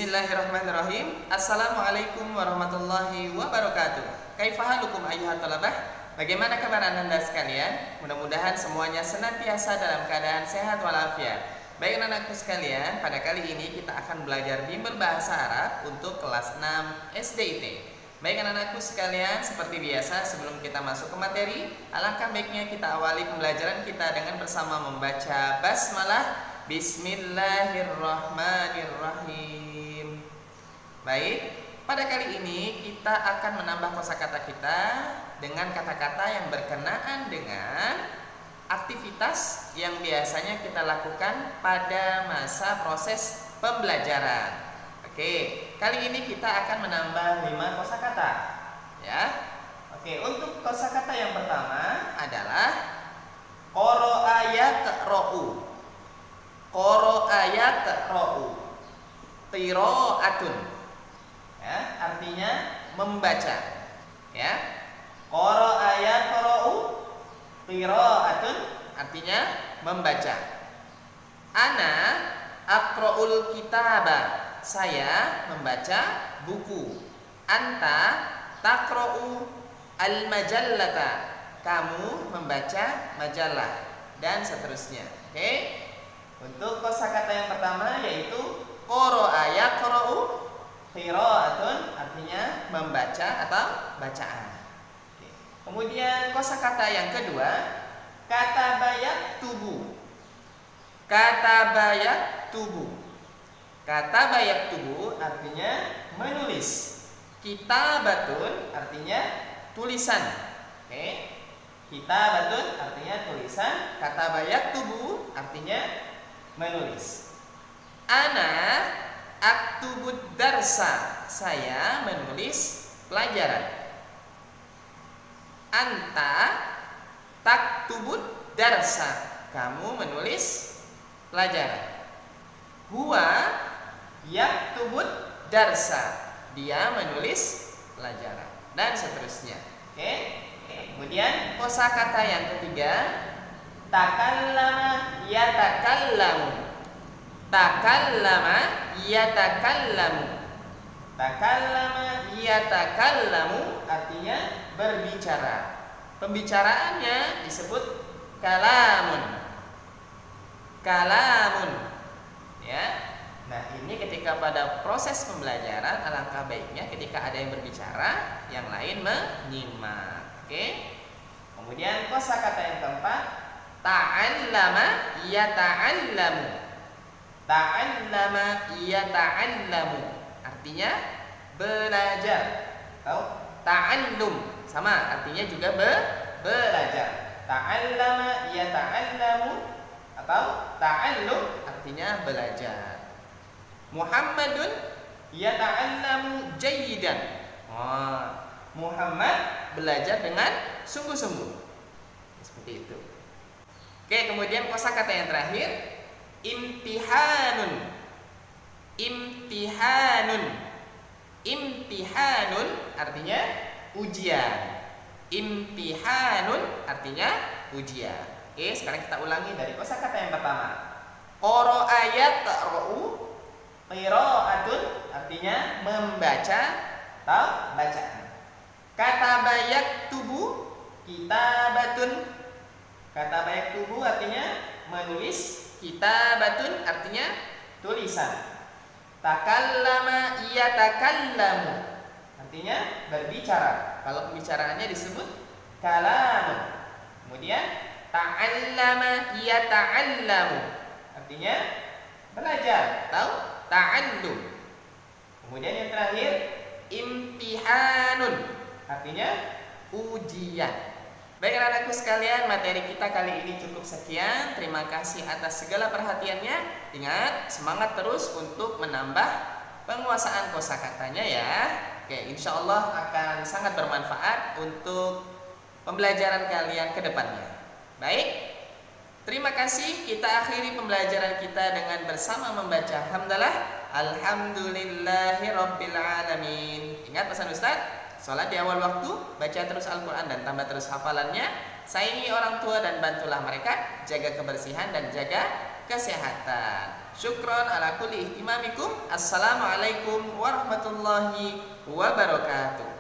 Bismillahirrahmanirrahim. Assalamualaikum warahmatullahi wabarakatuh. Kaifahalukum ayyuhat talabah? Bagaimana kabar Anda sekalian? Mudah-mudahan semuanya senantiasa dalam keadaan sehat walafiat. Baik anak-anakku sekalian, pada kali ini kita akan belajar bimbel bahasa Arab untuk kelas 6 SDIT. Baik anak-anakku sekalian, seperti biasa sebelum kita masuk ke materi, alangkah baiknya kita awali pembelajaran kita dengan bersama membaca basmalah. Bismillahirrahmanirrahim. Baik, pada kali ini kita akan menambah kosakata kita dengan kata-kata yang berkenaan dengan aktivitas yang biasanya kita lakukan pada masa proses pembelajaran. Oke, kali ini kita akan menambah 5 kosakata. Ya. Oke, untuk kosakata yang pertama adalah qara'a yaqra'u. Qara'a yaqra'u. Qira'atun. Ya, artinya membaca. Ya. Qara'a yaqra'u. Qira'atun artinya membaca. Ana aqra'ul kitaba. Saya membaca buku. Anta taqra'u al-majallata. Kamu membaca majalah dan seterusnya. Oke? Untuk kosakata yang pertama yaitu qara'a yaqra'u, qira'atun artinya membaca atau bacaan. Oke. Kemudian kosakata yang kedua kataba yaktubu. Kataba yaktubu. Kataba yaktubu artinya menulis. Kitabatun artinya tulisan. Oke. Kitabatun artinya tulisan. Kataba yaktubu artinya menulis. Ana aktubud darsa. Saya menulis pelajaran. Anta taktubud darsa. Kamu menulis pelajaran. Huwa yaktubud darsa. Dia menulis pelajaran dan seterusnya. Oke. Kemudian kosakata yang ketiga takallama yatakallamu. Takallama yatakallamu. Takallama yatakallamu artinya berbicara. Pembicaraannya disebut kalamun. Kalamun. Ya. Nah, ini ketika pada proses pembelajaran alangkah baiknya ketika ada yang berbicara, yang lain menyimak. Oke. Kemudian kosakata yang keempat ta'allama yata'allamu. Ta'allama yata'allamu artinya belajar atau ta'allum sama artinya juga belajar. Ta'allama yata'allamu atau ta'allum artinya belajar. Muhammadun yata'allamu jayyidan. Muhammad belajar dengan sungguh-sungguh. Seperti itu. Oke, kemudian kosakata yang terakhir imtihanun. Imtihanun. Imtihanun artinya ujian. Imtihanun artinya ujian. Oke, sekarang kita ulangi dari kosakata yang pertama. Qara'a yaqra'u. Qira'atun artinya membaca atau bacaan. Kataba yaktubu. Kitabatun. Kataba yaktubu artinya menulis. Kitabatun artinya tulisan. Takallama yatakallamu artinya berbicara. Kalau pembicaraannya disebut kalamun. Kemudian ta'allama yata'allamu artinya belajar atau ta'allum. Kemudian yang terakhir imtihanun artinya ujian. Baik anak-anakku sekalian, materi kita kali ini cukup sekian. Terima kasih atas segala perhatiannya. Ingat, semangat terus untuk menambah penguasaan kosakatanya ya. Oke, insya Allah akan sangat bermanfaat untuk pembelajaran kalian ke depannya. Baik, terima kasih. Kita akhiri pembelajaran kita dengan bersama membaca hamdalah. Alhamdulillahirabbil alamin. Ingat pesan Ustaz, sholat di awal waktu, baca terus Al-Quran dan tambah terus hafalannya. Sayangi orang tua dan bantulah mereka, jaga kebersihan dan jaga kesehatan. Syukron ala kulli ihtimamikum. Assalamualaikum warahmatullahi wabarakatuh.